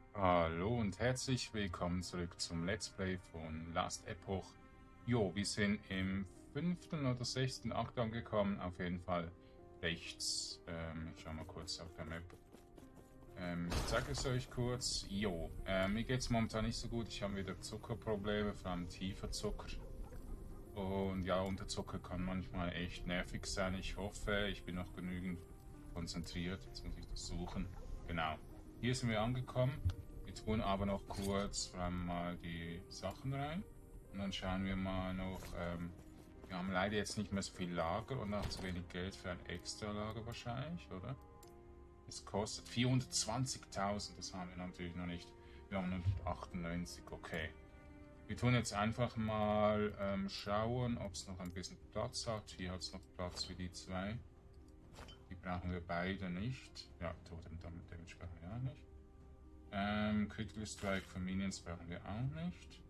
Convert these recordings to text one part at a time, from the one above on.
Hallo und herzlich willkommen zurück zum Let's Play von Last Epoch. Jo, wir sind im 5. oder 6. Akt angekommen, auf jeden Fall rechts. Ich schau mal kurz auf der Map. Ich zeige es euch kurz. Jo, mir geht es momentan nicht so gut. Ich habe wieder Zuckerprobleme, vor allem tiefer Zucker. Und ja, Unterzucker kann manchmal echt nervig sein. Ich hoffe, ich bin noch genügend konzentriert. Jetzt muss ich das suchen. Genau. Hier sind wir angekommen. Wir tun aber noch kurz mal die Sachen rein. Und dann schauen wir mal noch. Wir haben leider jetzt nicht mehr so viel Lager und auch zu wenig Geld für ein extra Lager wahrscheinlich, oder? Es kostet 420.000. Das haben wir natürlich noch nicht. Wir haben 198, okay. Wir tun jetzt einfach mal schauen, ob es noch ein bisschen Platz hat. Hier hat es noch Platz für die zwei. Die brauchen wir beide nicht. Ja, Totem Damage brauchen wir auch nicht. Critical Strike für Minions brauchen wir auch nicht.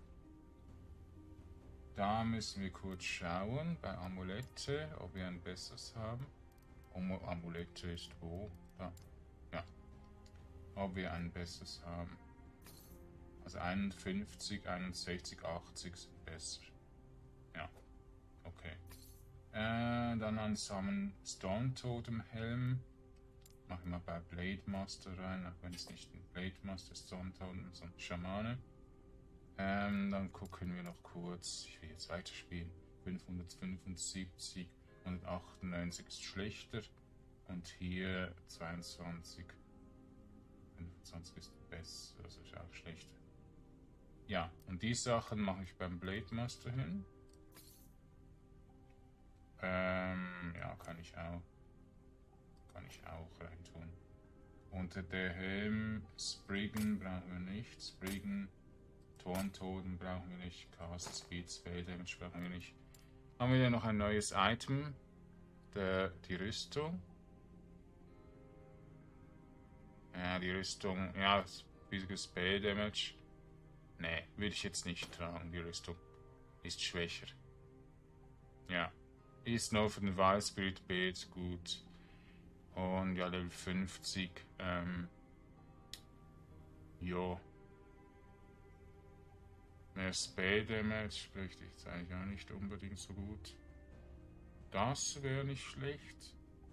Da müssen wir kurz schauen bei Amulette, ob wir ein besseres haben. Amulette ist wo? Da. Ja. Ob wir ein besseres haben. Also 51, 61, 80 sind besser. Ja. Okay. Dann ein Summon Storm Totem Helm. Machen wir bei Blade Master rein, auch wenn es nicht ein Blade Master ist, sondern Schamane. Dann gucken wir noch kurz. Ich will jetzt weiterspielen. 575, 198 ist schlechter. Und hier 22. 25 ist besser, also ist auch schlechter. Ja, und die Sachen mache ich beim Blade Master hin. Ja, kann ich auch reintun. Unter der Helm Spriggan brauchen wir nicht. Spriggan, Torntoden brauchen wir nicht. Cast Speed, Spell Damage brauchen wir nicht. Haben wir ja noch ein neues Item. Die Rüstung. Ja, die Rüstung. Ja, Physical Spell Damage. Ne, würde ich jetzt nicht tragen. Die Rüstung ist schwächer. Ja. Ist nur für den Wild Spirit Bild gut. Und ja, Level 50. Jo. Mehr Spell Damage spricht jetzt eigentlich auch nicht unbedingt so gut. Das wäre nicht schlecht.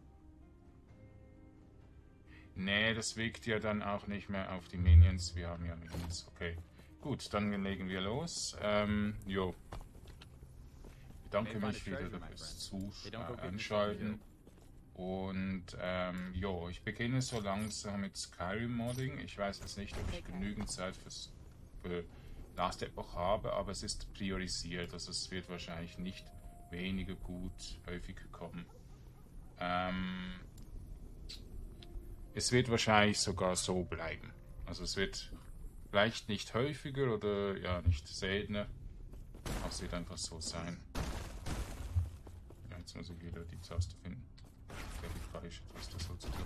Nee, das wirkt ja dann auch nicht mehr auf die Minions. Wir haben ja Minions. Okay. Gut, dann legen wir los. Jo. Ich bedanke mich wieder fürs Zuschalten. Und jo, ich beginne so langsam mit Skyrim-Modding. Ich weiß jetzt nicht, ob ich genügend Zeit für Last Epoch habe, aber es ist priorisiert. Also es wird wahrscheinlich nicht weniger gut häufiger kommen. Es wird wahrscheinlich sogar so bleiben. Also es wird vielleicht nicht häufiger oder ja nicht seltener. Aber es wird einfach so sein. Ja, jetzt muss ich wieder die Taste finden. Die falsche Taste sozusagen.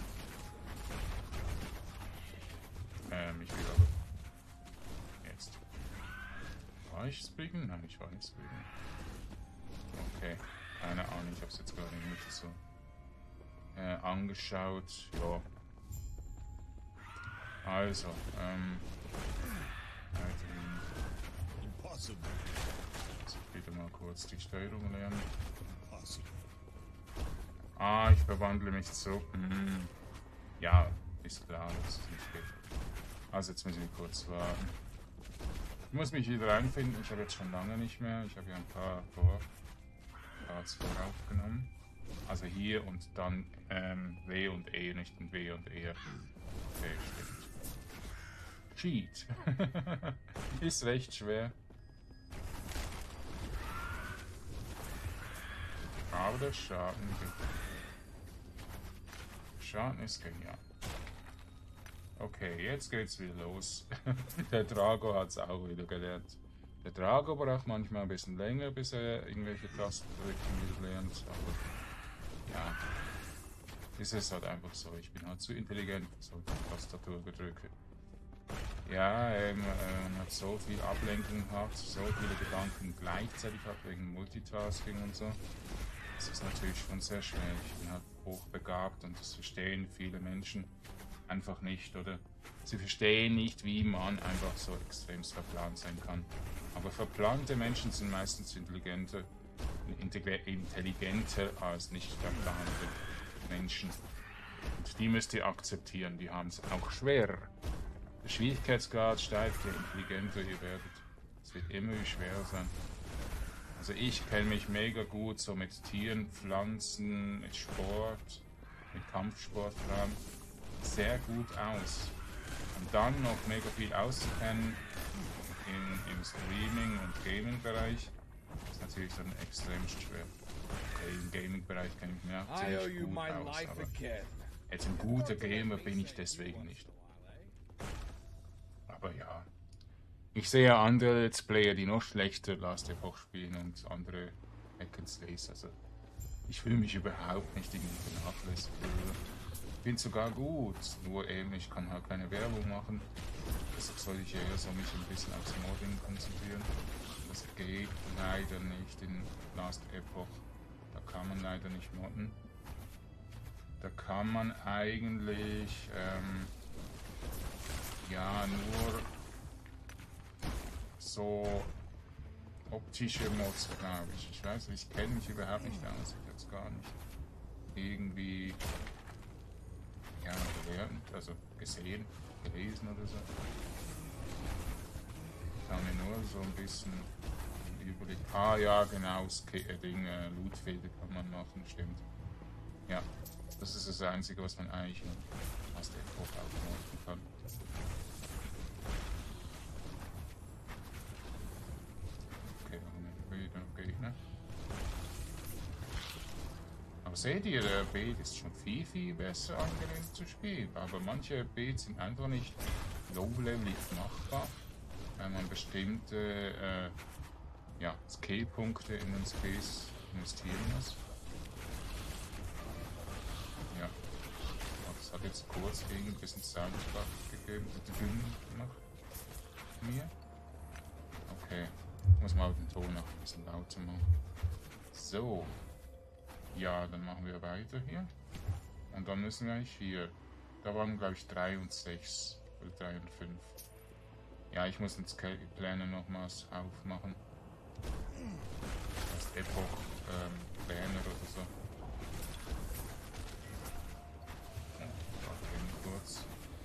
Ich will aber jetzt. War ich Spriggan? Nein, ich war nicht Spriggan. Okay, keine Ahnung, ich habe es jetzt gerade nicht so angeschaut. Ja. Also, jetzt wieder mal kurz die Steuerung lernen. Ah, ich verwandle mich zurück. Ja, ist klar, dass es nicht geht. Also jetzt müssen wir kurz warten. Ich muss mich wieder reinfinden. Ich habe jetzt schon lange nicht mehr. Ich habe ja ein paar Parts voraufgenommen. Also hier und dann W und E, nicht ein W und E. Okay, stimmt. Cheat. Ist recht schwer. Aber der Schaden ist genial. Okay, jetzt geht's wieder los. Der Drago hat es auch wieder gelernt. Der Drago braucht manchmal ein bisschen länger, bis er irgendwelche Tasten drücken wieder lernt. Aber ja, ist es halt einfach so. Ich bin halt zu intelligent für so die Tastaturgedrücke. Ja, man hat so viel Ablenkung gehabt, so viele Gedanken gleichzeitig hat wegen Multitasking und so. Das ist natürlich schon sehr schwer. Ich bin halt hochbegabt und das verstehen viele Menschen einfach nicht, oder? Sie verstehen nicht, wie man einfach so extremst verplant sein kann. Aber verplante Menschen sind meistens intelligenter als nicht verplante Menschen. Und die müsst ihr akzeptieren, die haben es auch schwer. Der Schwierigkeitsgrad steigt, je intelligenter ihr werdet. Es wird immer schwerer sein. Also ich kenne mich mega gut so mit Tieren, Pflanzen, mit Sport, mit Kampfsport vor allem sehr gut aus. Und dann noch mega viel auszukennen im Streaming- und Gaming-Bereich ist natürlich dann extrem schwer. Okay, im Gaming-Bereich kenne ich mich auch ziemlich gut aus, aber jetzt ein guter Gamer bin ich deswegen nicht. Aber ja, ich sehe andere Let's Player, die noch schlechter Last Epoch spielen und andere Hack and Slays. Also ich fühle mich überhaupt nicht irgendwie vernachlässigt. Ich bin sogar gut, nur eben ich kann halt keine Werbung machen. Deshalb soll ich eher so mich ein bisschen aufs Modding konzentrieren. Das geht leider nicht in Last Epoch. Da kann man leider nicht modden. Da kann man eigentlich ja nur so optische Mods, glaube ich. Ich weiß, ich kenne mich überhaupt nicht aus. Ich habe es gar nicht irgendwie ja, gelernt, also gesehen, gelesen oder so. Ich habe mir nur so ein bisschen Überblick. Ah ja, genau, Lootfilter kann man machen, stimmt. Ja, das ist das Einzige, was man eigentlich aus der Epoch aufmachen kann. Okay, noch ein Gegner. Aber seht ihr, der Beat ist schon viel besser angenehm zu spielen. Aber manche Beats sind einfach nicht low-levelig machbar, weil man bestimmte ja, Skillpunkte in den Skills investieren muss. Ja, das hat jetzt kurz ein bisschen Soundtrack gegeben, gemacht. Mir. Okay, muss mal den Ton noch ein bisschen lauter machen. So. Ja, dann machen wir weiter hier. Und dann müssen wir eigentlich hier. Da waren, glaube ich, 3 und 6. Oder 3 und 5. Ja, ich muss den Pläne nochmals aufmachen. Das Epoch Pläne oder so. Okay, kurz.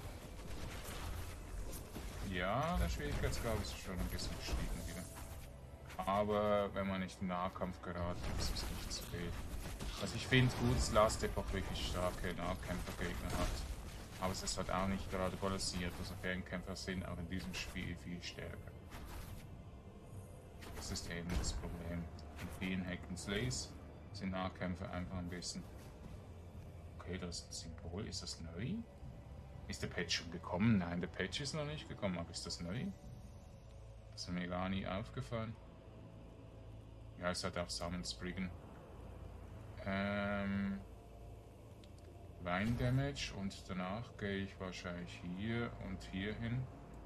Ja, der Schwierigkeitsgrad ist schon ein bisschen gestiegen wieder. Aber wenn man nicht in Nahkampf geraten, ist es nicht zu viel. Also ich finde gut, dass Last Epoch wirklich starke Nahkämpfergegner hat. Aber es ist halt auch nicht gerade balanciert. Also Fernkämpfer sind auch in diesem Spiel viel stärker. Das ist eben das Problem. In vielen Hack and Slays sind Nahkämpfer einfach ein bisschen... Okay, das ist ein Symbol. Ist das neu? Ist der Patch schon gekommen? Nein, der Patch ist noch nicht gekommen. Aber ist das neu? Das ist mir gar nie aufgefallen. Ja, es hat auch Summon Spriggan. Line Damage und danach gehe ich wahrscheinlich hier und hier hin.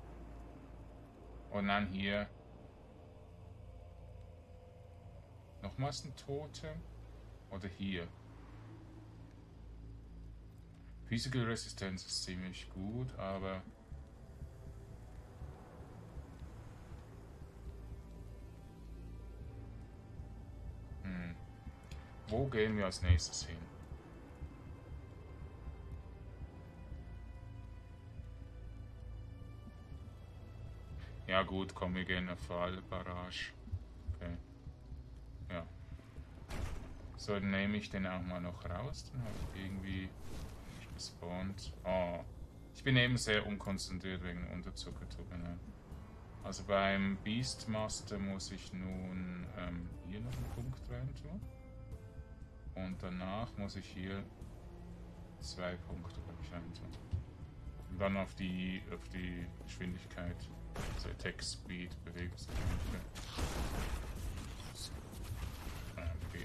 Und dann hier nochmals ein Totem. Oder hier. Physical Resistance ist ziemlich gut, aber wo gehen wir als nächstes hin? Ja gut, komm, wir gehen auf Fallbarrage. Okay. Ja. So, dann nehme ich den auch mal noch raus. Dann habe ich irgendwie nicht gespawnt. Oh. Ich bin eben sehr unkonzentriert wegen Unterzucker. Tut mir leid. Also beim Beastmaster muss ich nun hier noch einen Punkt rein tun. Und danach muss ich hier 2 Punkte rein tun. Und dann auf die Geschwindigkeit, also Attack Speed, Bewegungsgeschwindigkeit. Okay.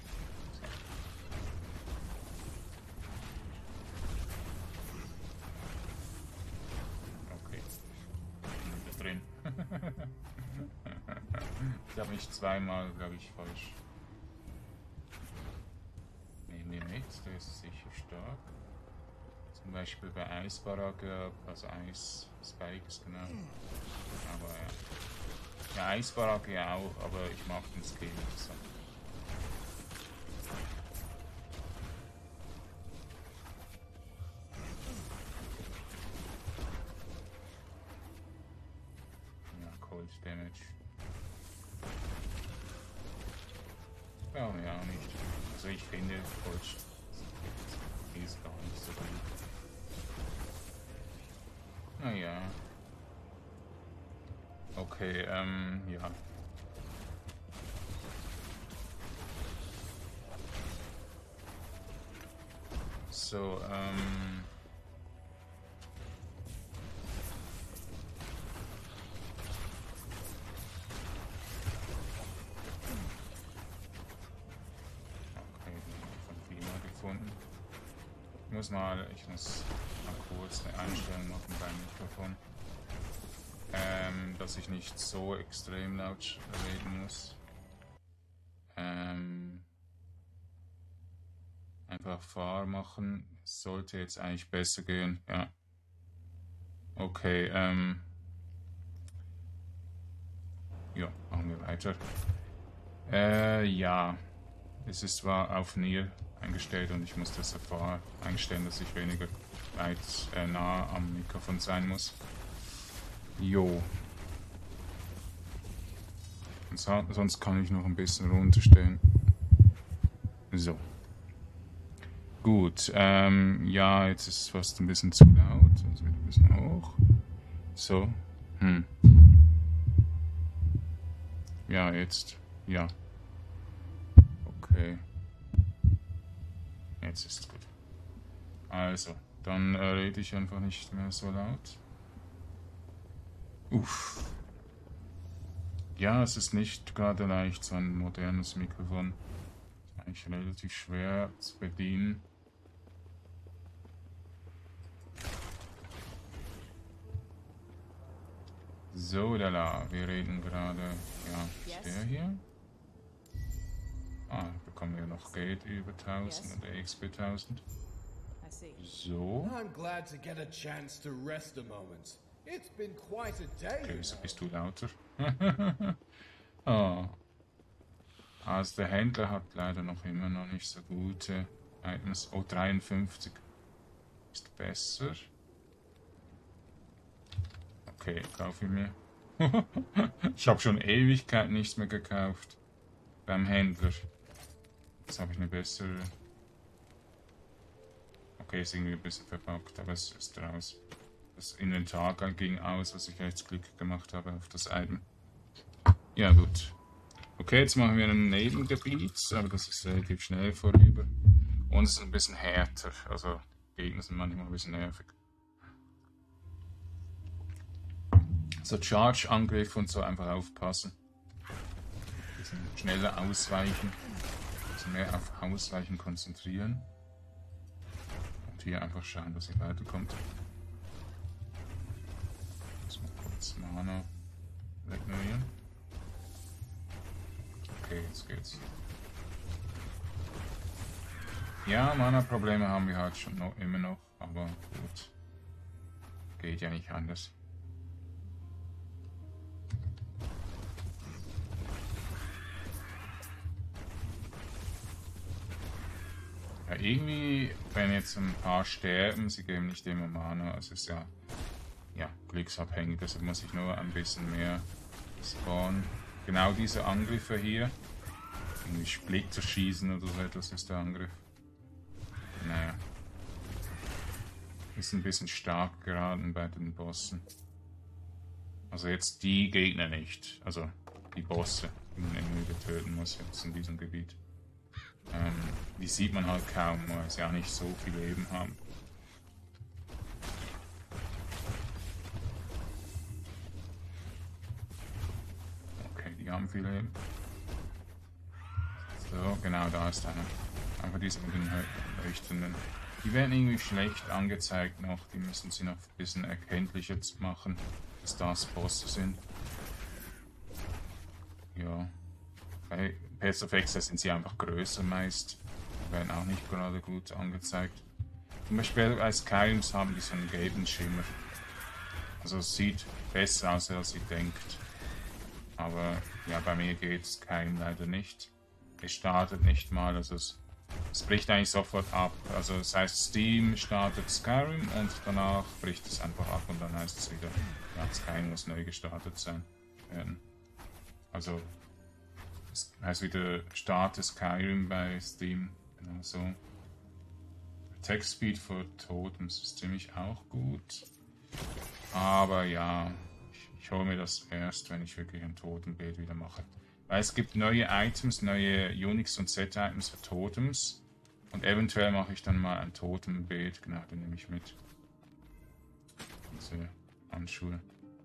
Okay. Wieder drin. Ich habe mich zweimal, glaube ich, falsch. Nehmen wir mit, der ist sicher stark. Jetzt Zum Beispiel bei Eisbarrage, also Eis-Spikes, genau. Aber ja, Eisbarrage auch, aber ich mag den Skill nicht so. Ja, Cold Damage. Ja, mir auch nicht. Also ich finde Cold ist gar nicht so gut. Naja. Okay, ja. So, okay, von Klima gefunden. Ich muss mal kurz eine Einstellung machen beim Mikrofon. Dass ich nicht so extrem laut reden muss. Einfach fahr machen. Sollte jetzt eigentlich besser gehen. Ja. Okay, ja, machen wir weiter. Ja. Es ist zwar auf Near eingestellt und ich muss das sofort einstellen, dass ich weniger weit nah am Mikrofon sein muss. Jo. Sonst kann ich noch ein bisschen runterstellen. So. Gut, ja, jetzt ist es fast ein bisschen zu laut, also wieder ein bisschen hoch. So, Ja, jetzt, ja. Okay. Jetzt ist es gut. Also, dann rede ich einfach nicht mehr so laut. Uff. Ja, es ist nicht gerade leicht, so ein modernes Mikrofon. Ist eigentlich relativ schwer zu bedienen. So, lala, wir reden gerade, ja, der hier. Ah, bekommen wir noch Geld über 1000 oder XP 1000. So. Okay, so bist du lauter. Oh. Also der Händler hat leider noch immer noch nicht so gute Items. Oh, 53 ist besser. Okay, kaufe ich mir. Ich habe schon Ewigkeit nichts mehr gekauft. Beim Händler. Jetzt habe ich eine bessere. Okay, ist irgendwie ein bisschen verpackt, aber es ist raus. Das Inventar ging aus, was ich jetzt Glück gemacht habe auf das Item. Ja, gut. Okay, jetzt machen wir ein Nebengebiet, aber das ist relativ schnell vorüber. Und es ist ein bisschen härter, also Gegner sind manchmal ein bisschen nervig. So Charge-Angriff und so einfach aufpassen. Ein bisschen schneller ausweichen. Ein bisschen mehr auf Ausweichen konzentrieren. Und hier einfach schauen, dass ihr weiterkommt. Jetzt mal kurz Mana regenerieren. Okay, jetzt geht's. Ja, Mana-Probleme haben wir halt schon noch, immer noch, aber gut. Geht ja nicht anders. Ja, irgendwie, wenn jetzt ein paar sterben, sie geben nicht immer Mana, also ist ja glücksabhängig, deshalb muss ich nur ein bisschen mehr spawnen. Genau diese Angriffe hier, irgendwie Splitter schießen oder so etwas ist der Angriff. Naja. Ist ein bisschen stark geraten bei den Bossen. Also jetzt die Gegner nicht, also die Bosse, die man immer wieder töten muss jetzt in diesem Gebiet. Die sieht man halt kaum, weil sie auch nicht so viel Leben haben. Okay, die haben viel Leben. So, genau, da ist einer. Einfach diese mit den Leuchtenden. Die werden irgendwie schlecht angezeigt noch, die müssen sie noch ein bisschen erkenntlicher machen, dass das Bosse sind. Ja. Bei Path of Exile sind sie einfach größer meist. Werden auch nicht gerade gut angezeigt. Zum Beispiel bei Skyrims haben die so einen gelben Schimmer. Also es sieht besser aus, als sie denkt. Aber ja, bei mir geht Skyrim leider nicht. Es startet nicht mal, also es bricht eigentlich sofort ab. Also das heißt, Steam startet Skyrim und danach bricht es einfach ab und dann heißt es wieder, ja, Skyrim muss neu gestartet sein. Also es heißt wieder Starte Skyrim bei Steam. Genau so. Text Speed für Totems ist ziemlich auch gut. Aber ja, ich hole mir das erst, wenn ich wirklich ein Totembild wieder mache. Weil es gibt neue Items, neue Unix- und Set-Items für Totems. Und eventuell mache ich dann mal ein Totembild. Genau, den nehme ich mit. Diese Handschuhe.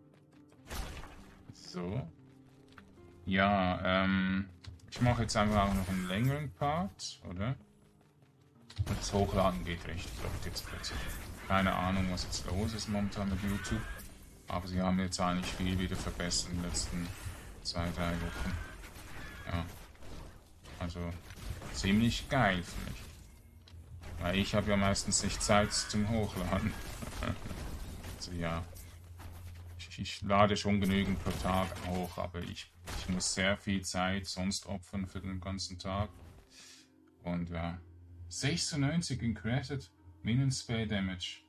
So. Ja, ich mache jetzt einfach auch noch einen längeren Part, oder? Und das Hochladen geht recht flott jetzt plötzlich. Keine Ahnung, was jetzt los ist momentan mit YouTube. Aber sie haben jetzt eigentlich viel wieder verbessert in den letzten 2-3 Wochen. Ja. Also ziemlich geil, finde ich. Weil ich habe ja meistens nicht Zeit zum Hochladen. Also ja. Ich lade schon genügend pro Tag auch, aber ich muss sehr viel Zeit sonst opfern für den ganzen Tag. Und ja. 96 increased Minion Spell Damage.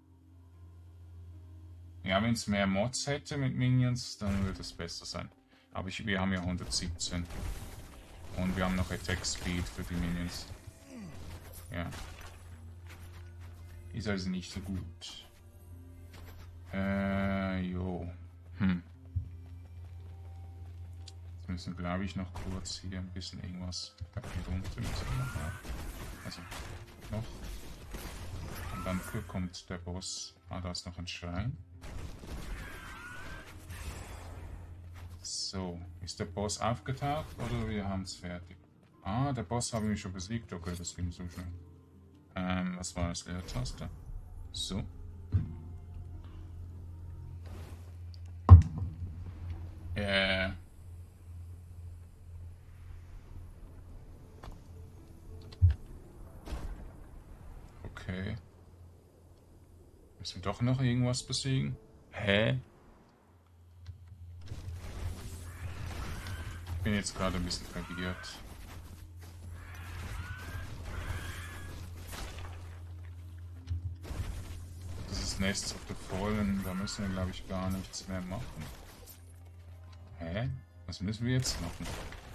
Ja, wenn es mehr Mods hätte mit Minions, dann würde es besser sein. Aber wir haben ja 117. Und wir haben noch Attack Speed für die Minions. Ja. Ist also nicht so gut. Jo. Jetzt müssen, glaube ich, noch kurz hier ein bisschen irgendwas hier runter müssen wir noch haben. Also, noch. Und dann kommt der Boss. Ah, da ist noch ein Schrein. So, ist der Boss aufgetaucht oder wir haben es fertig? Ah, der Boss haben wir schon besiegt. Okay, das ging so schnell. Was war das? Leertaste? So. Okay. Müssen wir doch noch irgendwas besiegen? Hä? Ich bin jetzt gerade ein bisschen verwirrt. Das ist Nests of the Fallen, da müssen wir, glaube ich, gar nichts mehr machen. Hä? Was müssen wir jetzt machen?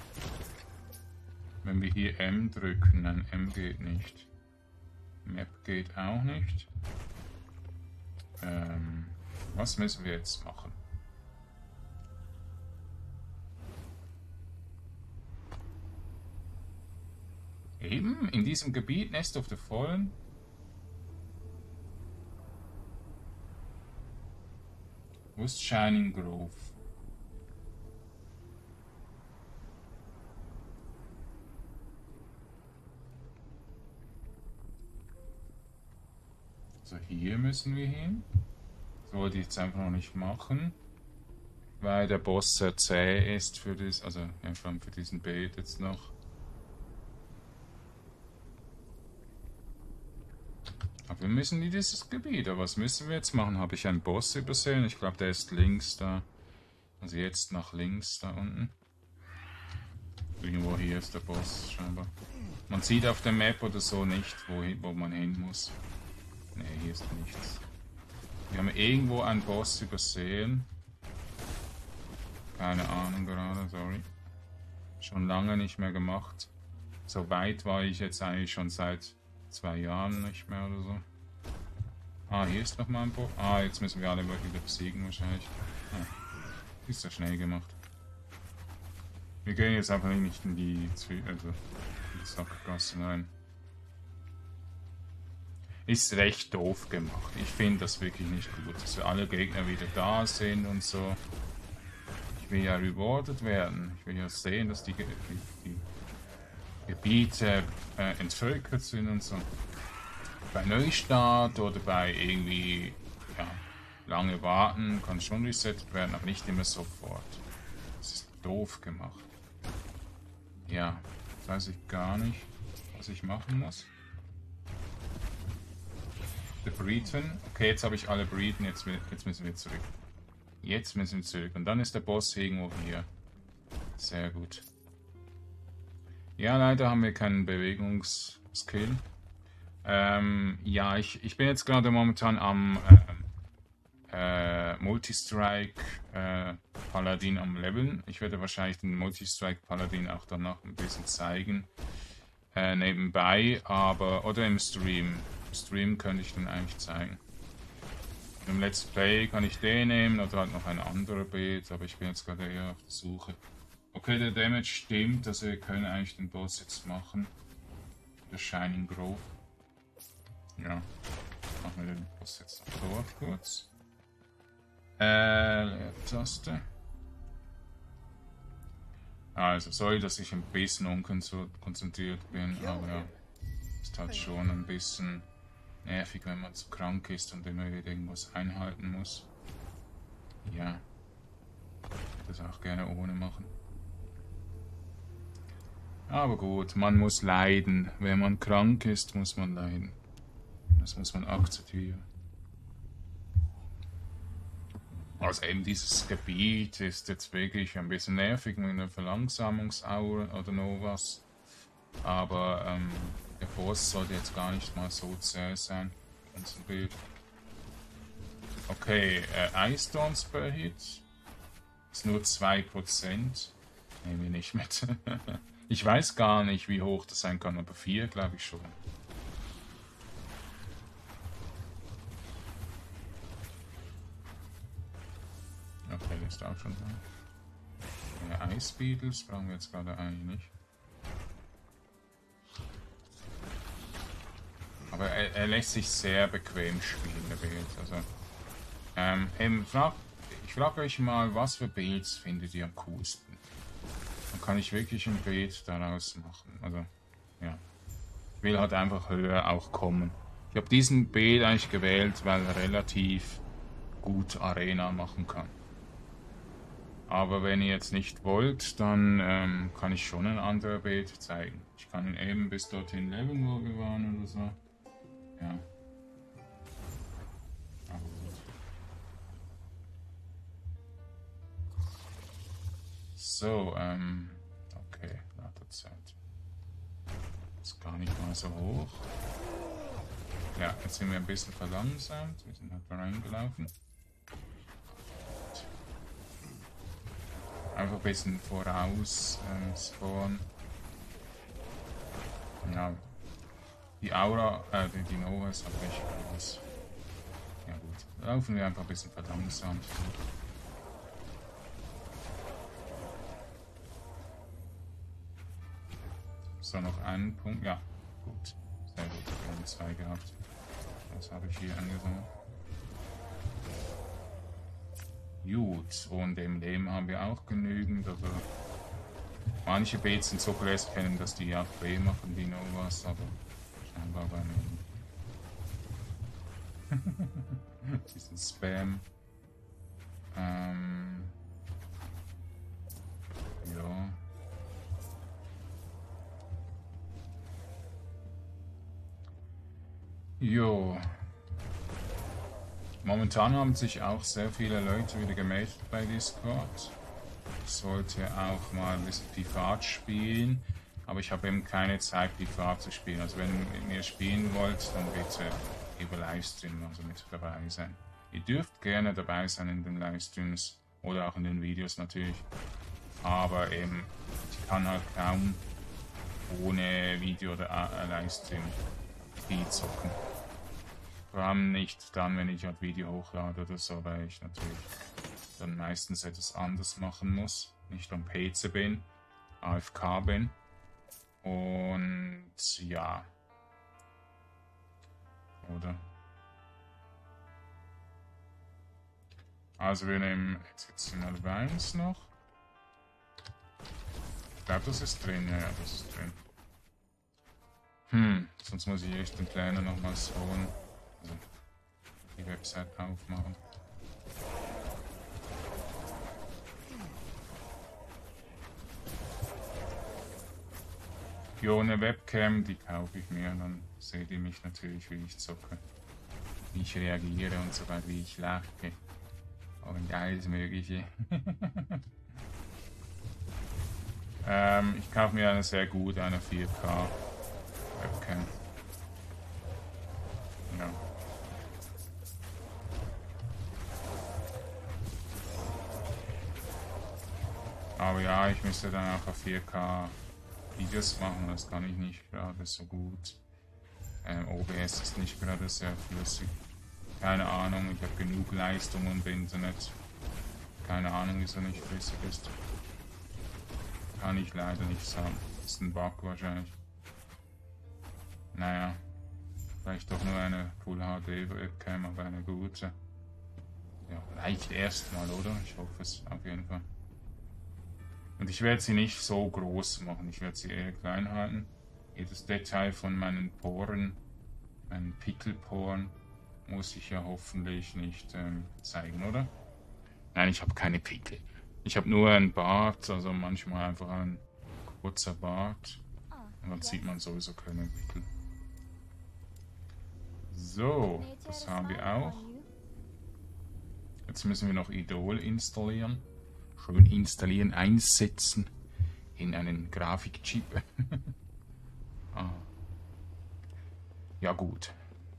Wenn wir hier M drücken, nein, M geht nicht. Map geht auch nicht. Was müssen wir jetzt machen? Eben, in diesem Gebiet, Nest of the Fallen. Wo ist Shining Grove? Also hier müssen wir hin. Das wollte ich jetzt einfach noch nicht machen. Weil der Boss sehr zäh ist für das, also ja, vor allem für diesen Bild jetzt noch. Aber wir müssen in dieses Gebiet. Aber was müssen wir jetzt machen? Habe ich einen Boss übersehen? Ich glaube, der ist links da. Also jetzt nach links da unten. Irgendwo hier ist der Boss scheinbar. Man sieht auf der Map oder so nicht, wo man hin muss. Ne, hier ist nichts. Wir haben irgendwo einen Boss übersehen. Keine Ahnung gerade, sorry. Schon lange nicht mehr gemacht. So weit war ich jetzt eigentlich schon seit 2 Jahren nicht mehr oder so. Ah, hier ist nochmal ein Boss. Ah, jetzt müssen wir alle wieder besiegen wahrscheinlich. Ah, ist ja schnell gemacht. Wir gehen jetzt einfach nicht in die Sackgasse rein. Ist recht doof gemacht. Ich finde das wirklich nicht gut, dass wir alle Gegner wieder da sind und so. Ich will ja rewarded werden. Ich will ja sehen, dass die Gebiete entvölkert sind und so. Bei Neustart oder bei irgendwie lange warten kann schon resettet werden, aber nicht immer sofort. Das ist doof gemacht. Ja, jetzt weiß ich gar nicht, was ich machen muss. Der Breeden. Okay, jetzt habe ich alle Breeden, jetzt müssen wir zurück. Jetzt müssen wir zurück. Und dann ist der Boss irgendwo hier. Sehr gut. Ja, leider haben wir keinen Bewegungsskill. Ja, ich bin jetzt gerade momentan am Multistrike Paladin am Leveln. Ich werde wahrscheinlich den Multistrike Paladin auch danach ein bisschen zeigen. Nebenbei, aber oder im Stream. Im Stream könnte ich den eigentlich zeigen. Im Let's Play kann ich den nehmen oder halt noch ein anderer Bild, aber ich bin jetzt gerade eher auf der Suche. Okay, der Damage stimmt, also wir können eigentlich den Boss jetzt machen. Der Shining Grove. Ja, machen wir den Boss jetzt dort kurz. Taste. Also, sorry, dass ich ein bisschen unkonzentriert bin, aber ja, ist halt schon ein bisschen nervig, wenn man zu krank ist und immer wieder irgendwas einhalten muss. Ja, ich würde das auch gerne ohne machen. Aber gut, man muss leiden. Wenn man krank ist, muss man leiden. Das muss man akzeptieren. Also eben dieses Gebiet ist jetzt wirklich ein bisschen nervig mit einer Verlangsamungsaura oder noch was. Aber der Boss sollte jetzt gar nicht mal so zäh sein. Unser Bild. Okay, Ice Stones per Hit. Ist nur 2%. Nehmen wir nicht mit. Ich weiß gar nicht, wie hoch das sein kann, aber 4 glaube ich schon. Okay, der ist auch schon da. Ja, Ice Beetles brauchen wir jetzt gerade eigentlich nicht. Aber er lässt sich sehr bequem spielen, der Bild. Also, ich frage euch mal, was für Builds findet ihr am coolsten? Dann kann ich wirklich ein Bild daraus machen. Also, ja. Ich will halt einfach höher auch kommen. Ich habe diesen Bild eigentlich gewählt, weil er relativ gut Arena machen kann. Aber wenn ihr jetzt nicht wollt, dann kann ich schon ein anderes Bild zeigen. Ich kann ihn eben bis dorthin leveln, wo wir waren oder so. Ja. Aber gut. So, okay, Wartezeit. Ist gar nicht mal so hoch. Ja, jetzt sind wir ein bisschen verlangsamt. Wir sind halt reingelaufen. Einfach ein bisschen voraus spawnen. Ja. Die Aura, die Nova ist halt recht groß. Ja gut, laufen wir einfach ein bisschen verlangsamt. So, noch einen Punkt. Ja, gut. Sehr gut, wir haben 2 gehabt. Was habe ich hier angesammelt? Gut, und im Leben haben wir auch genügend. Also manche Baits sind so fest kennen, dass die auch weh machen, die Novas, aber scheinbar bei mir. Diesen Spam. Ja. Jo. Momentan haben sich auch sehr viele Leute wieder gemeldet bei Discord. Ich sollte auch mal ein bisschen Privat spielen, aber ich habe eben keine Zeit, Privat zu spielen. Also wenn ihr spielen wollt, dann bitte über Livestream, also mit dabei sein. Ihr dürft gerne dabei sein in den Livestreams oder auch in den Videos natürlich. Aber eben, ich kann halt kaum ohne Video oder Livestream viel zocken. Vor allem nicht dann, wenn ich ein Video hochlade oder so, weil ich natürlich dann meistens etwas anderes machen muss. Nicht am PC bin, AFK bin. Und ja. Oder? Also wir nehmen jetzt mal Weins noch. Ich glaube, das ist drin. Ja, das ist drin. Sonst muss ich echt den Pläne nochmal holen. Also die Website aufmachen. Jo, eine Webcam, die kaufe ich mir, dann seht ihr mich natürlich, wie ich zocke. wie ich reagiere und so weiter, wie ich lache und alles Mögliche. Ich kaufe mir eine sehr gute, eine 4K Webcam. Ja. Aber ja, ich müsste dann auch auf 4K Videos machen, das kann ich nicht gerade so gut. OBS ist nicht gerade sehr flüssig. Keine Ahnung, ich habe genug Leistung und Internet. Keine Ahnung, wieso nicht flüssig ist. Kann ich leider nicht sagen. Ist ein Bug wahrscheinlich. Naja, vielleicht doch nur eine Full HD Webcam, aber eine gute. Ja, reicht erstmal, oder? Ich hoffe es auf jeden Fall. Und ich werde sie nicht so groß machen, ich werde sie eher klein halten. Jedes Detail von meinen Poren, meinen Pickelporen, muss ich ja hoffentlich nicht zeigen, oder? Nein, ich habe keine Pickel. Ich habe nur einen Bart, also manchmal einfach ein kurzer Bart. Und dann sieht man sowieso keine Pickel. So, das haben wir auch. Jetzt müssen wir noch Idol installieren. Schön installieren, einsetzen in einen Grafikchip. Ah. Ja gut.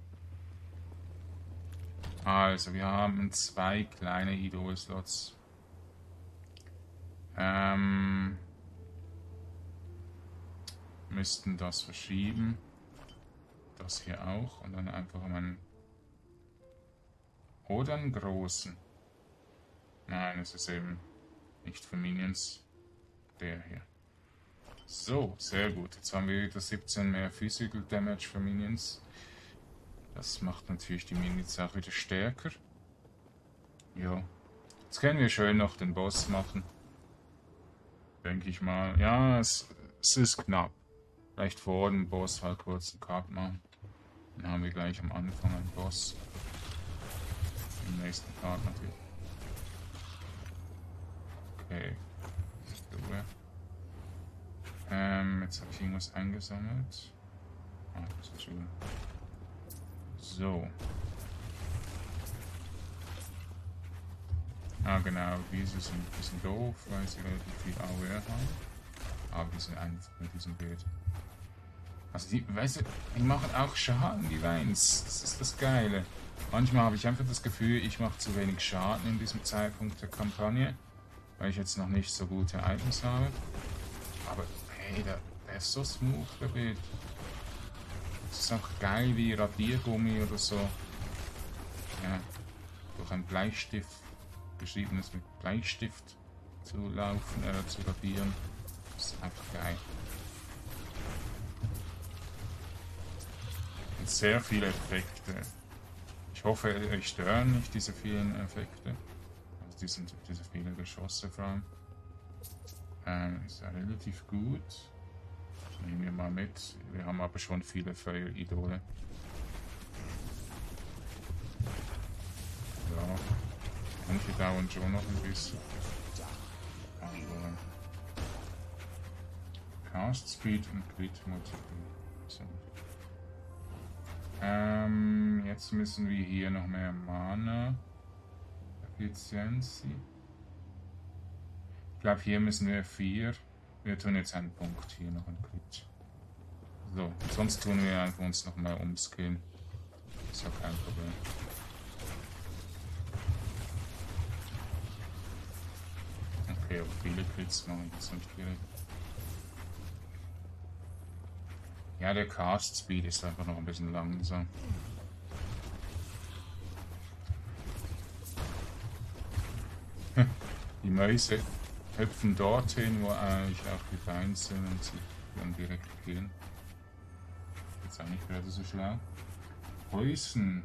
Also wir haben 2 kleine Idol-Slots. Müssten das verschieben. Das hier auch. Und dann einfach einen... Oder einen großen. Nein, es ist eben nicht für Minions. Der hier. So, sehr gut. Jetzt haben wir wieder 17 mehr Physical Damage für Minions. Das macht natürlich die Minions auch wieder stärker. Ja. Jetzt können wir schön noch den Boss machen. Denke ich mal. Ja, es ist knapp. Vielleicht vor dem Boss halt kurz einen Cut machen. Dann haben wir gleich am Anfang einen Boss. Im nächsten Part natürlich. Okay. Jetzt habe ich irgendwas eingesammelt. Ah, das ist schön. So. Ah, genau, diese sind ein bisschen doof, weil sie relativ viel AOR haben. Aber die sind einfach mit diesem Bild. Also die, weißt du, die machen auch Schaden, die Vines. Das ist das Geile. Manchmal habe ich einfach das Gefühl, ich mache zu wenig Schaden in diesem Zeitpunkt der Kampagne, weil ich jetzt noch nicht so gute Items habe. Aber hey, der ist so smooth, der Bild. Das ist auch geil wie Radiergummi oder so. Ja, durch ein Bleistift, geschriebenes mit Bleistift zu laufen, zu radieren. Das ist einfach geil. Und sehr viele Effekte. Ich hoffe, euch stören nicht diese vielen Effekte. Also diese vielen Geschosse vor allem. Ist ja relativ gut. Nehmen wir mal mit. Wir haben aber schon viele Feueridole. Ja. Manche dauern schon noch ein bisschen. Aber Cast Speed und Crit Multiplier. Jetzt müssen wir hier noch mehr Mana. Effizienz. Ich glaube, hier müssen wir 4. Wir tun jetzt einen Punkt hier noch einen Crit. So, sonst tun wir einfach uns noch mal umskillen. Ist ja kein Problem. Okay, aber viele Crits mache ich jetzt nicht direkt. Ja, der Cast Speed ist einfach noch ein bisschen langsam. Die Mäuse hüpfen dorthin, wo eigentlich auch die Feinde sind und sie dann direkt killen. Jetzt auch nicht gerade so schlau. Häusen.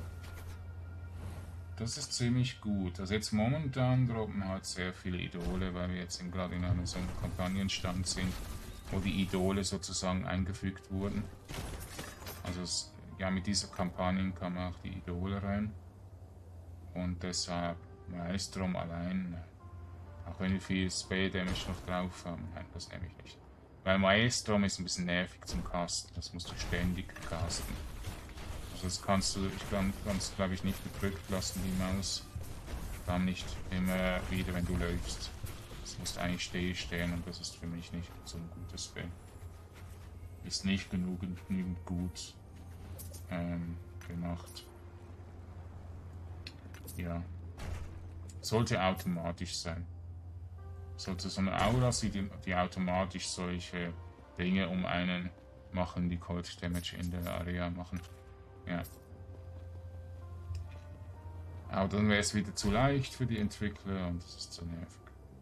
Das ist ziemlich gut. Also jetzt momentan droppen halt sehr viele Idole, weil wir jetzt gerade in einem so einem Kampagnenstand sind, wo die Idole sozusagen eingefügt wurden. Also ja, mit dieser Kampagne kamen auch die Idole rein. Und deshalb Maelstrom allein, auch wenn wir viel Spell Damage noch drauf haben, nein, das nehme ich nicht. Weil Maelstrom ist ein bisschen nervig zum Casten, das musst du ständig casten. Also das kannst du, ich kann es glaube ich nicht gedrückt lassen, die Maus. Dann nicht immer wieder, wenn du läufst. Es muss eigentlich stehen und das ist für mich nicht so ein gutes Bild. Ist nicht genügend gut gemacht. Ja. Sollte automatisch sein. Sollte so eine Aura sein, die automatisch solche Dinge um einen machen, die Cold Damage in der Area machen. Ja. Aber dann wäre es wieder zu leicht für die Entwickler und das ist zu nervig.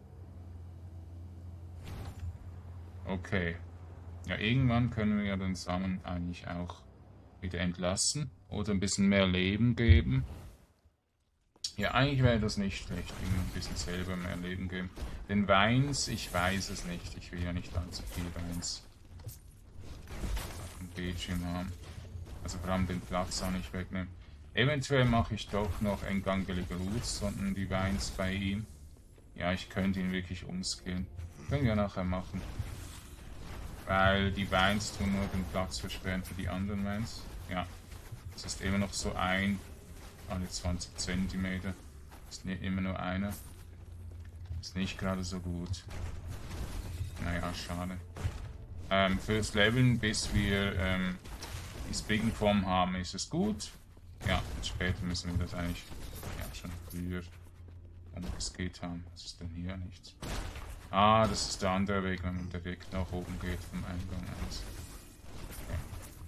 Okay. Ja, irgendwann können wir ja den Samen eigentlich auch wieder entlassen oder ein bisschen mehr Leben geben. Ja, eigentlich wäre das nicht schlecht, ihm ein bisschen selber mehr Leben geben. Den Weins, ich weiß es nicht. Ich will ja nicht allzu viel Weins auf dem Bildschirm haben. Also vor allem den Platz auch nicht wegnehmen. Eventuell mache ich doch noch Engangelige Roots und die Weins bei ihm. Ja, ich könnte ihn wirklich umskillen. Können wir nachher machen. Weil die Weins tun nur den Platz versperren für die anderen Weins. Ja, es ist immer noch so ein alle 20 cm. Ist nicht immer nur einer. Ist nicht gerade so gut. Naja, schade. Fürs Leveln, bis wir die Spiggenform haben, ist es gut. Ja, und später müssen wir das eigentlich schon früher umgeskillt haben. Was ist denn hier? Nichts. Ah, das ist der andere Weg, wenn man direkt nach oben geht vom Eingang aus. Okay.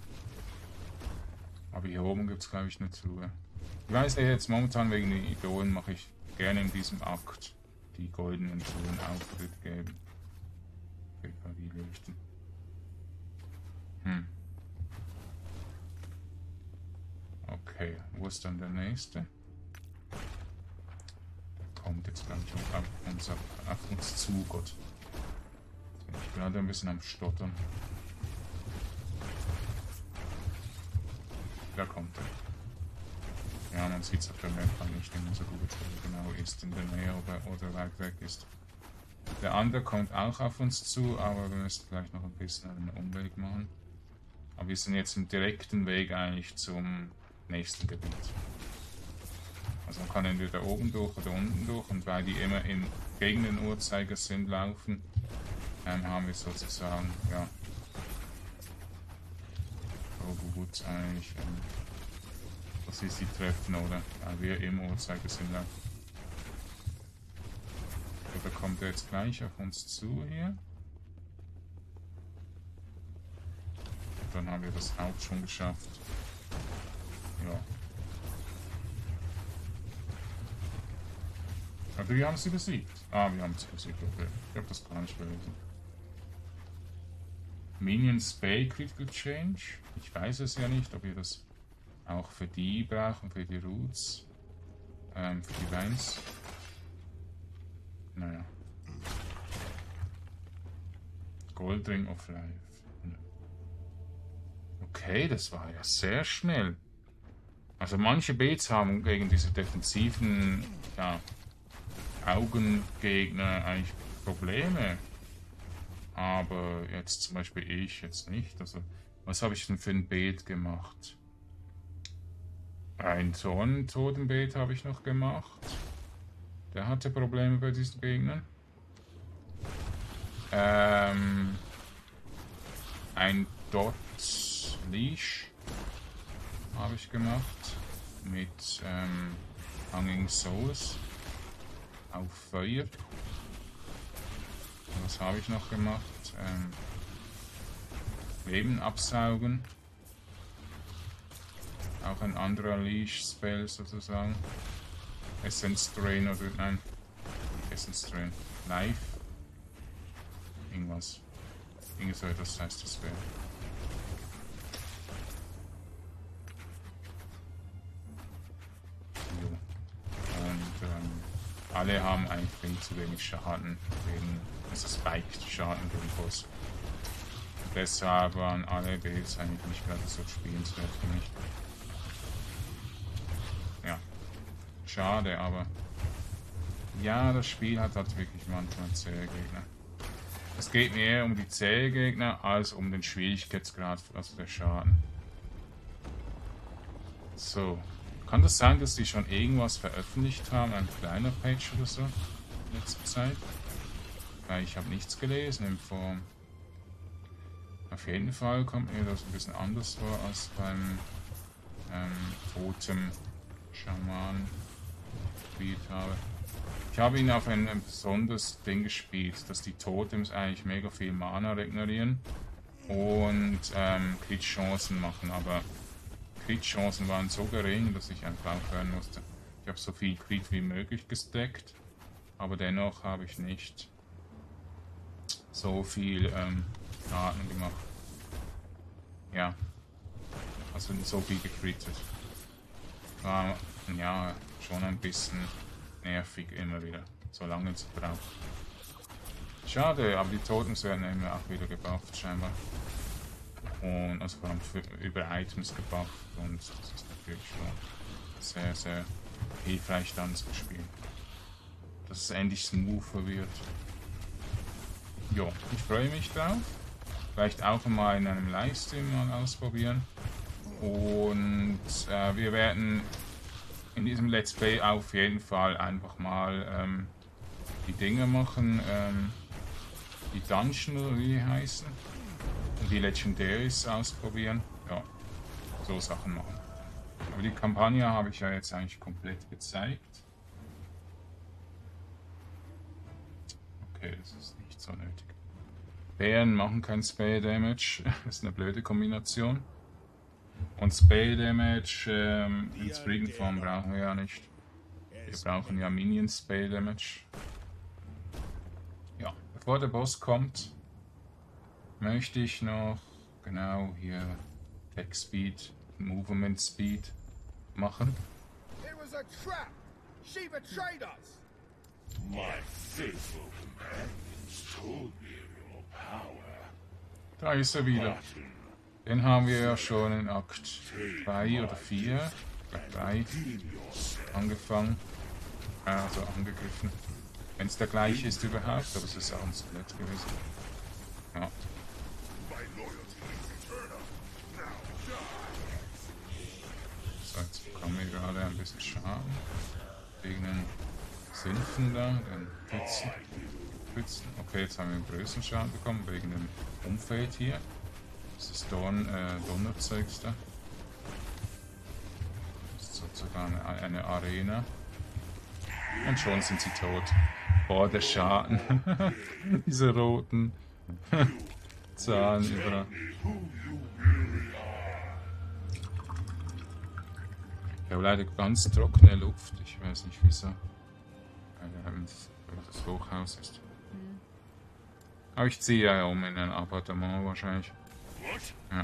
Aber hier oben gibt es, glaube ich, eine Truhe. Ich weiß ja jetzt momentan wegen den Idolen mache ich gerne in diesem Akt die goldenen Truhen Auftritt geben. Die leuchten. Okay, wo ist dann der nächste? Der kommt jetzt, glaube ich, auf uns zu, Gott. Jetzt bin ich gerade ein bisschen am Stottern. Da kommt er. Ja, man sieht es auf der Map nicht immer so gut, wo er genau ist, in der Nähe oder weit weg ist. Der andere kommt auch auf uns zu, aber wir müssen gleich noch ein bisschen einen Umweg machen. Aber wir sind jetzt im direkten Weg eigentlich zum nächsten Gebiet. Also man kann entweder oben durch oder unten durch und weil die immer gegen den Uhrzeigersinn laufen, haben wir sozusagen, ja, so gut eigentlich, dass wir sie treffen, oder? Weil wir im Uhrzeigersinn laufen. Oder kommt er jetzt gleich auf uns zu hier? Dann haben wir das Haupt schon geschafft. Ja. Also wir haben sie besiegt. Ah, wir haben sie besiegt, okay. Ich habe das gar nicht gelesen. Minion Spay Critical Change. Ich weiß es ja nicht, ob wir das auch für die brauchen, für die Roots. Für die Weins. Naja. Goldring of Life. Okay, das war ja sehr schnell. Also manche Beats haben gegen diese defensiven Augengegner eigentlich Probleme. Aber jetzt zum Beispiel ich jetzt nicht. Also was habe ich denn für ein Beet gemacht? Ein Zorntotenbeet habe ich noch gemacht. Der hatte Probleme bei diesen Gegnern. Ein Dot Leash habe ich gemacht mit Hanging Souls auf Feuer. Was habe ich noch gemacht? Leben absaugen. Auch ein anderer Leash-Spell sozusagen. Essence Drain oder nein. Essence Drain. Life. Irgendwas. Irgend so etwas heißt das Spell. Und alle haben eigentlich viel zu wenig Schaden gegen, also Spiked Schaden gegen Boss. Und deshalb waren alle Builds eigentlich nicht gerade so spielenswert für mich. Ja, schade, aber ja, das Spiel hat halt wirklich manchmal zähe Gegner. Es geht mir eher um die zähe Gegner als um den Schwierigkeitsgrad, also der Schaden. So. Kann das sein, dass die schon irgendwas veröffentlicht haben? Ein kleiner Page oder so? In letzter Zeit? Weil ich habe nichts gelesen in Form. Auf jeden Fall kommt mir das ein bisschen anders vor als beim Totem Schaman gespielt habe. Ich habe ihn auf ein besonderes Ding gespielt, dass die Totems eigentlich mega viel Mana regenerieren und Crit-Chancen machen, aber Crit-Chancen waren so gering, dass ich einfach aufhören musste. Ich habe so viel Crit wie möglich gestackt, aber dennoch habe ich nicht so viel Schaden gemacht. Ja, also nicht so viel gecrittet. War ja schon ein bisschen nervig immer wieder, so lange zu brauchen. Schade, aber die Totems werden immer auch wieder gebufft scheinbar. Und also vor allem über Items gebufft und das ist natürlich schon sehr, sehr hilfreich dann zu spielen. Dass es endlich smoother wird. Jo, ich freue mich drauf. Vielleicht auch mal in einem Livestream mal ausprobieren. Und wir werden in diesem Let's Play auf jeden Fall einfach mal die Dinge machen, die Dungeon oder wie die heißen, und die Legendaries ausprobieren. Ja, so Sachen machen. Aber die Kampagne habe ich ja jetzt eigentlich komplett gezeigt. Okay, das ist nicht so nötig. Bären machen kein Spell Damage, das ist eine blöde Kombination. Und Spell Damage in Spriggenform brauchen wir ja nicht. Wir brauchen ja Minion Spell Damage. Ja, bevor der Boss kommt, möchte ich noch genau hier Attack Speed, Movement Speed machen. It was a trap. She betrayed us. My faithful companions told me of your power. Da ist er wieder. Den haben wir ja schon in Akt 3 oder 4, 3 angefangen, also angegriffen. Wenn es der gleiche ist überhaupt, aber es ist auch ein Skelett gewesen. Ja. So, jetzt bekommen wir gerade ein bisschen Schaden. Wegen den Sinfen da, den Pfützen. Okay, jetzt haben wir einen größeren Schaden bekommen, wegen dem Umfeld hier. Das ist Donnerzeugs da. Das ist sozusagen eine Arena. Und schon sind sie tot. Boah, der Schaden. Diese roten Zahlen überall. Ich habe leider ganz trockene Luft. Ich weiß nicht wieso. Weil das Hochhaus ist. Aber ich ziehe ja um in ein Appartement wahrscheinlich. Ja.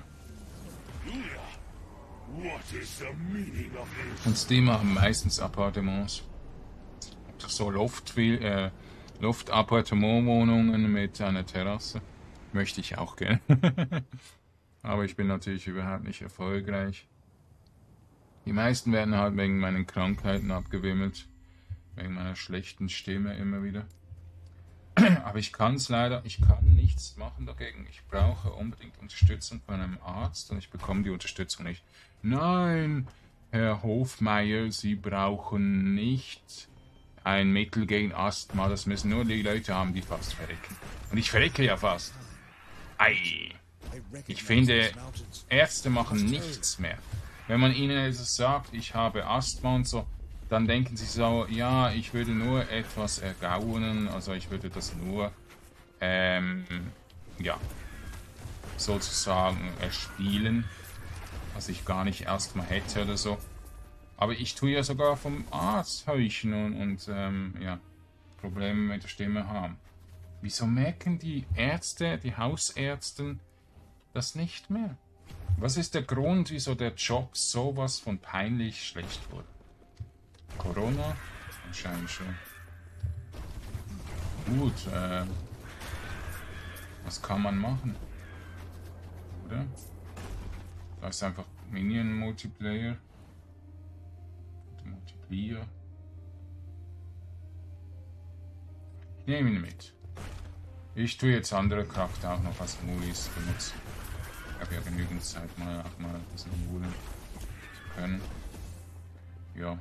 Und die machen meistens Appartements. So Loft-Appartementwohnungen mit einer Terrasse. Möchte ich auch gerne. Aber ich bin natürlich überhaupt nicht erfolgreich. Die meisten werden halt wegen meinen Krankheiten abgewimmelt. Wegen meiner schlechten Stimme immer wieder. Aber ich kann es leider, ich kann nichts machen dagegen. Ich brauche unbedingt Unterstützung von einem Arzt und ich bekomme die Unterstützung nicht. Nein, Herr Hofmeier, Sie brauchen nicht ein Mittel gegen Asthma. Das müssen nur die Leute haben, die fast verrecken. Und ich verrecke ja fast. Ei. Ich finde, Ärzte machen nichts mehr. Wenn man ihnen also sagt, ich habe Asthma und so, dann denken sie so, ja, ich würde nur etwas ergaunen, also ich würde das nur, ja, sozusagen erspielen, was ich gar nicht Asthma hätte oder so. Aber ich tue ja sogar vom Arzt heuchen und ja, Probleme mit der Stimme haben. Wieso merken die Ärzte, die Hausärzte das nicht mehr? Was ist der Grund, wieso der Job sowas von peinlich schlecht wurde? Corona? Anscheinend schon. Gut, was kann man machen? Oder? Da ist einfach Minion-Multiplayer. Multiplier. Ich nehme ihn mit. Ich tue jetzt andere Kraft auch noch als Mulis benutzen. Ich habe ja genügend Zeit, mal auch mal ein bisschen holen zu können. Ja.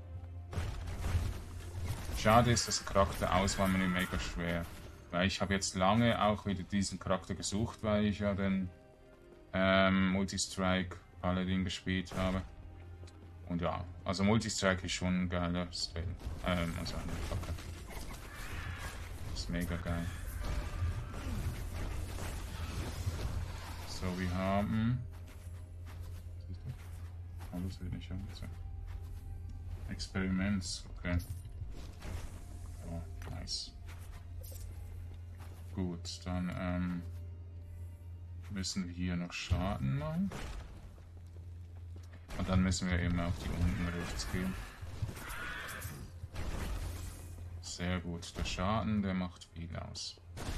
Schade ist, dass Charakterauswahl-Menü mega schwer. Weil ich habe jetzt lange auch wieder diesen Charakter gesucht, weil ich ja den Multistrike Paladin gespielt habe. Und ja, also Multistrike ist schon ein geiler Spell. Also eine Attacke. Ist mega geil. So, wir haben... Alles wird nicht angezeigt. Experiments, okay. Oh, nice. Gut, dann müssen wir hier noch Schaden machen. Und dann müssen wir eben auf die unten rechts gehen. Sehr gut, der Schaden, der macht viel aus.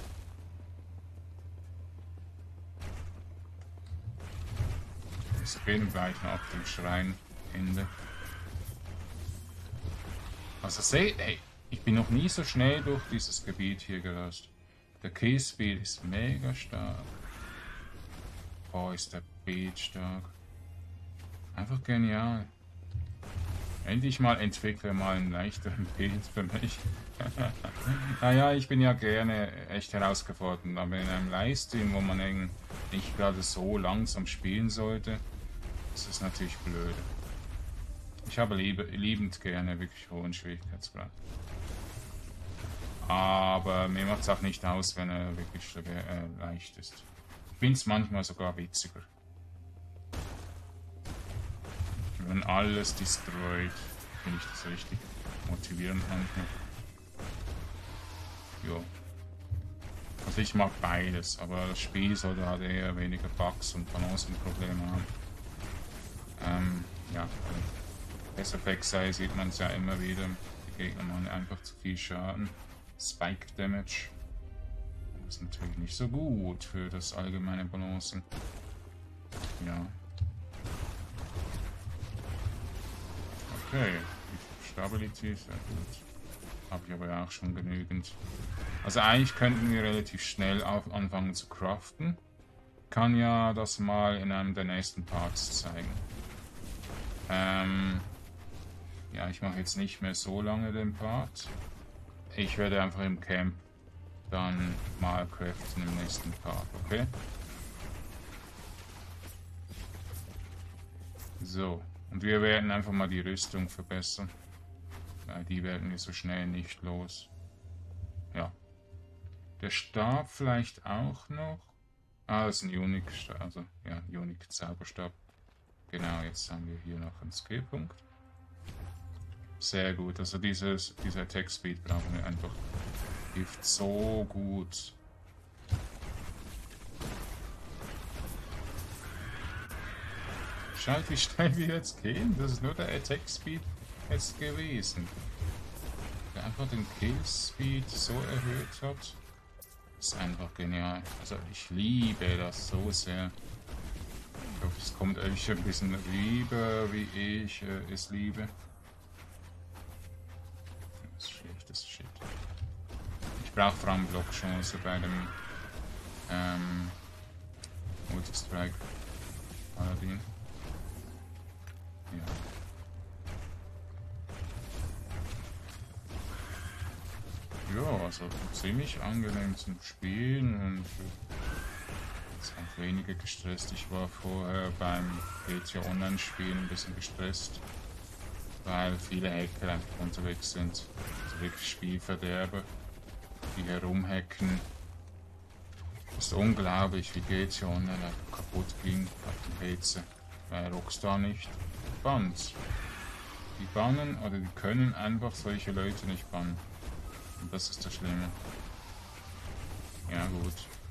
Wir gehen gleich nach dem Schreinende. Also seht, ey, ich bin noch nie so schnell durch dieses Gebiet hier gerast. Der Killspeed ist mega stark. Oh, ist der Beat stark. Einfach genial. Endlich mal entwickle mal einen leichteren Bild für mich. Naja, ich bin ja gerne echt herausgefordert, aber in einem Livestream, wo man nicht gerade so langsam spielen sollte, ist es natürlich blöd. Ich habe liebend gerne wirklich hohen Schwierigkeitsgrad. Aber mir macht es auch nicht aus, wenn er wirklich leicht ist. Ich finde es manchmal sogar witziger. Wenn alles destroyed, finde ich das richtig motivierend manchmal. Jo. Also ich mag beides, aber das Spiel sollte halt eher weniger Bugs und Balancenprobleme haben. Ja, bei SFXI sieht man es ja immer wieder. Die Gegner machen einfach zu viel Schaden. Spike Damage. Das ist natürlich nicht so gut für das allgemeine Balancen. Ja. Okay, die Stabilität, sehr gut. Habe ich aber auch schon genügend. Also eigentlich könnten wir relativ schnell anfangen zu craften. Kann ja das mal in einem der nächsten Parts zeigen. Ja, ich mache jetzt nicht mehr so lange den Part. Ich werde einfach im Camp dann mal craften im nächsten Part, okay? So, und wir werden einfach mal die Rüstung verbessern. Weil die werden wir so schnell nicht los. Ja. Der Stab vielleicht auch noch. Ah, das ist ein Unique-Stab, also ja, Unique-Zauberstab. Genau, jetzt haben wir hier noch einen Skillpunkt. Sehr gut, also dieser Attack Speed brauchen wir einfach. Hilft so gut. Schaut, wie schnell wir jetzt gehen. Das ist nur der Attack Speed jetzt gewesen. Der einfach den Kill Speed so erhöht hat. Ist einfach genial. Also ich liebe das so sehr. Ich hoffe, es kommt euch ein bisschen rüber, wie ich es liebe. Das ist schlechtes Shit. Ich brauche vor allem Blockchance bei dem Multistrike Paladin. Ja. Ja, also ziemlich angenehm zum Spielen und jetzt auch weniger gestresst. Ich war vorher beim GTA Online Spielen ein bisschen gestresst, weil viele Hacker einfach unterwegs sind. Also wirklich Spielverderber, die herumhacken. Es ist unglaublich, wie GTA Online einfach kaputt ging auf dem PC, weil Rockstar nicht bannt. Die bannen oder die können einfach solche Leute nicht bannen. Und das ist das Schlimme. Ja gut.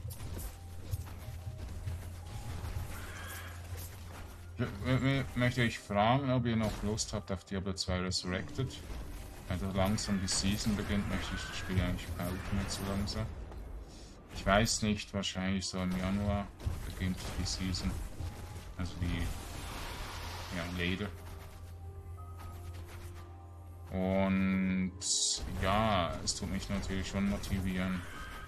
Ich möchte euch fragen, ob ihr noch Lust habt auf Diablo 2 Resurrected. Wenn so langsam die Season beginnt, möchte ich das Spiel eigentlich pauken jetzt so langsam. Ich weiß nicht, wahrscheinlich so im Januar beginnt die Season. Also die, ja, later. Und ja, es tut mich natürlich schon motivieren,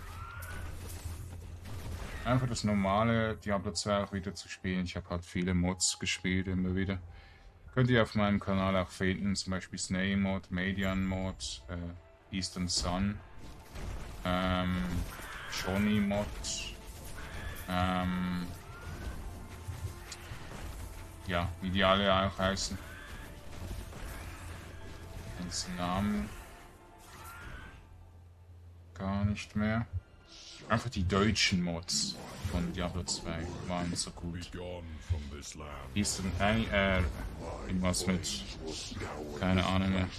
einfach das normale Diablo 2 auch wieder zu spielen. Ich habe halt viele Mods gespielt, immer wieder Könnt ihr auf meinem Kanal auch finden, zum Beispiel Snail Mod, Median Mod, Eastern Sun, Johnny Mod, ja, wie die alle auch heißen. Den Namen gar nicht mehr. Einfach die deutschen Mods von Diablo 2 waren so gut. Hieß irgendwas mit, keine Ahnung mehr.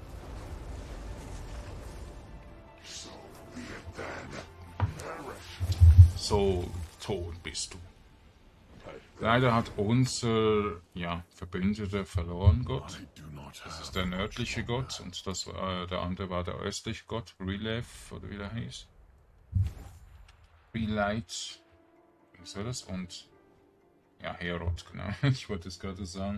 So tot bist du. Leider hat unser Verbündeter verloren, Gott. Das ist der nördliche Gott und das war, der andere war der östliche Gott, Relief oder wie der hieß. Relight, wie soll das? Und ja, Herod, genau. Ich wollte es gerade sagen.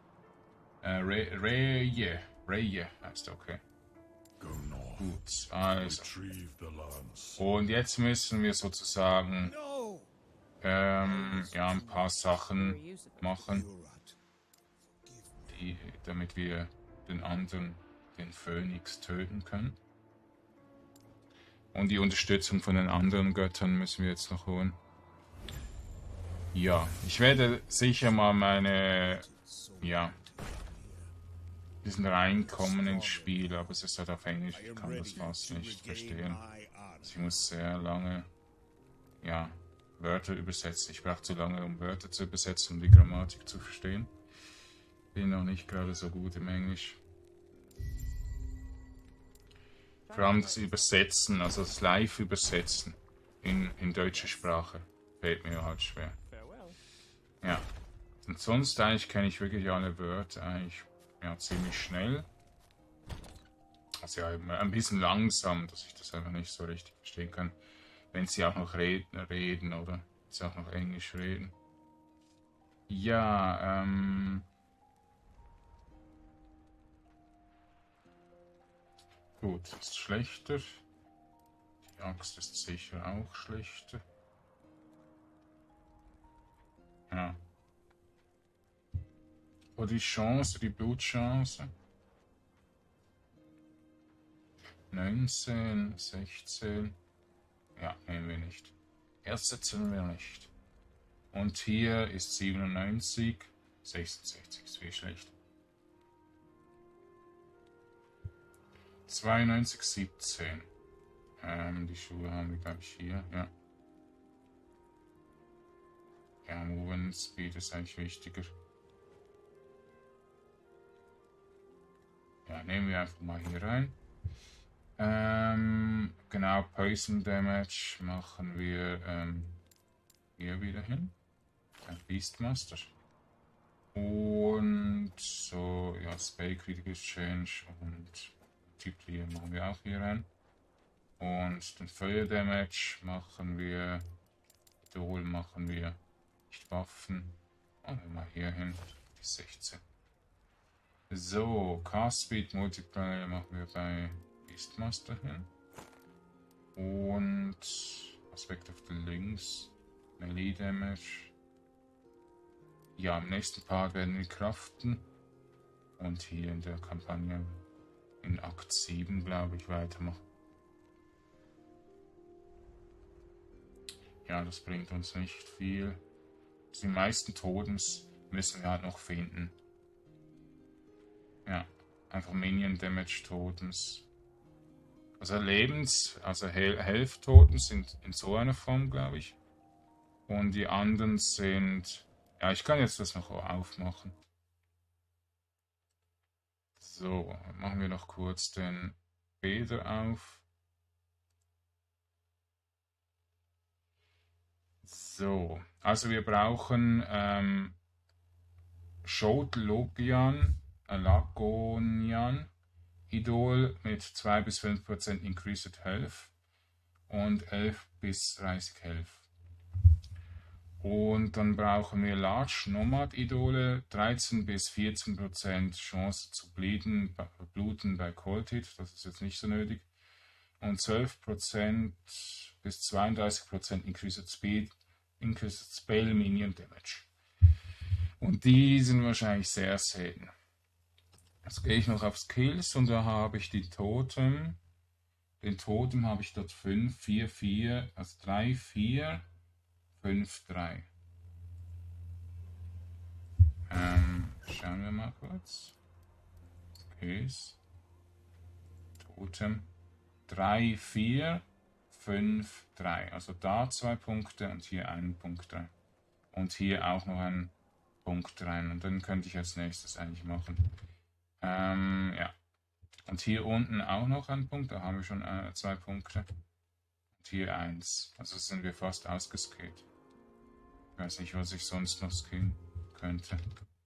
Reye heißt er, okay. Gut, also. Und jetzt müssen wir sozusagen ein paar Sachen machen, damit wir den anderen, den Phönix, töten können. Und die Unterstützung von den anderen Göttern müssen wir jetzt noch holen. Ja, ich werde sicher mal diesen reinkommen ins Spiel, aber es ist halt auf Englisch, ich kann das fast nicht verstehen. Ich muss sehr lange, Wörter übersetzen. Ich brauche zu lange, um Wörter zu übersetzen, um die Grammatik zu verstehen. Bin noch nicht gerade so gut im Englisch. Vor allem das Übersetzen, also das Live-Übersetzen in deutsche Sprache, fällt mir halt schwer. Ja. Und sonst eigentlich kenne ich wirklich alle Wörter eigentlich ziemlich schnell. Also ja, ein bisschen langsam, dass ich das einfach nicht so richtig verstehen kann. Wenn sie auch noch reden oder sie auch noch Englisch reden. Ja, gut, ist schlechter. Die Axt ist sicher auch schlechter. Ja. Oder die Chance, die Blutchance. 19, 16. Ja, nehmen wir nicht. Ersetzen wir nicht. Und hier ist 97, 66 ist viel schlecht. 92, 17. Die Schuhe haben wir, glaube ich, hier, ja. Ja, Movement Speed ist eigentlich wichtiger. Ja, nehmen wir einfach mal hier rein. Genau, Poison Damage machen wir hier wieder hin. Beastmaster. Und so, ja, Spell Critical Change und Multiplier machen wir auch hier rein. Und den Feuer Damage machen wir, Idol machen wir, nicht Waffen. Machen wir mal hier hin, die 16. So, Cast Speed Multiplier machen wir bei Beastmaster hin. Und Aspect of the Links, Melee Damage. Ja, im nächsten Part werden wir craften. Und hier in der Kampagne in Akt 7, glaube ich, weitermachen. Ja, das bringt uns nicht viel. Die meisten Totems müssen wir halt noch finden. Ja, einfach Minion Damage Totems. Also Health Totems sind in so einer Form, glaube ich. Und die anderen sind... Ja, ich kann jetzt das noch aufmachen. So, machen wir noch kurz den Bäder auf. So, also wir brauchen Shotlogian, Lagonian, Idol mit 2 bis 5% Increased Health und 11 bis 30 Health. Und dann brauchen wir Large Nomad Idole, 13 bis 14% Chance zu bluten bei Cold Hit, das ist jetzt nicht so nötig. Und 12% bis 32% Increased Speed, Increased Spell Minion Damage. Und die sind wahrscheinlich sehr selten. Jetzt gehe ich noch auf Skills und da habe ich die Totem. Den Totem habe ich dort 5, 4, 4, also 3, 4, 5, 3. Schauen wir mal kurz. Skills. Totem. 3, 4, 5, 3. Also da 2 Punkte und hier einen Punkt rein. Und hier auch noch einen Punkt rein. Und dann könnte ich als nächstes eigentlich machen. Ja. Und hier unten auch noch ein Punkt. Da haben wir schon 2 Punkte. Und hier 1. Also sind wir fast ausgeskillt. Ich weiß nicht, was ich sonst noch skillen könnte.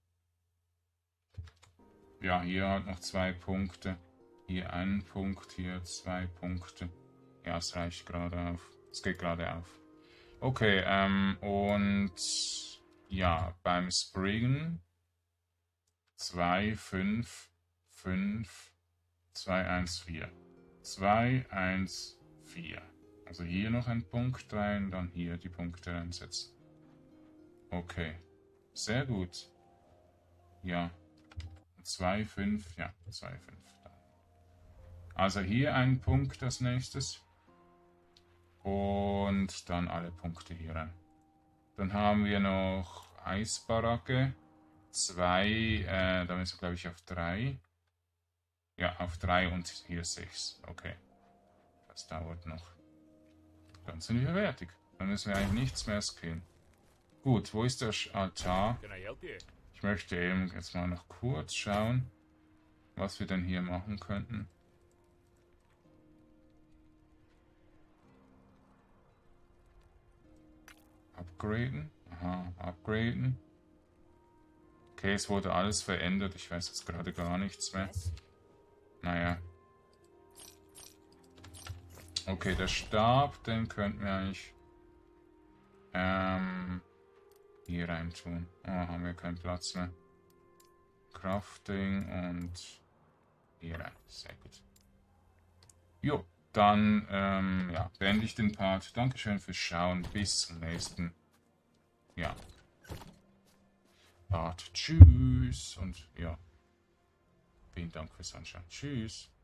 Ja, hier hat noch 2 Punkte. Hier einen Punkt, hier 2 Punkte. Ja, es reicht gerade auf. Es geht gerade auf. Okay, und ja, beim Springen 2, 5, 5, 2, 1, 4. 2, 1, 4. Also hier noch ein Punkt rein, dann hier die Punkte reinsetzen. Okay, sehr gut. Ja, 2, 5, ja, 2, 5. Also hier ein Punkt als nächstes. Und dann alle Punkte hier rein. Dann haben wir noch Eisbaracke. 2, da müssen wir glaube ich auf 3. Ja, auf 3 und hier 6. Okay. Das dauert noch. Dann sind wir fertig. Dann müssen wir eigentlich nichts mehr skillen. Gut, wo ist der Altar? Ich möchte eben jetzt mal noch kurz schauen, was wir denn hier machen könnten. Upgraden. Aha, upgraden. Okay, es wurde alles verändert. Ich weiß jetzt gerade gar nichts mehr. Naja. Okay, der Stab, den könnten wir eigentlich hier rein tun. Oh, haben wir keinen Platz mehr. Crafting und hier rein. Sehr gut. Jo, dann ja, beende ich den Part. Dankeschön fürs Schauen. Bis zum nächsten Part. Tschüss. Und ja, vielen Dank fürs Anschauen. Tschüss.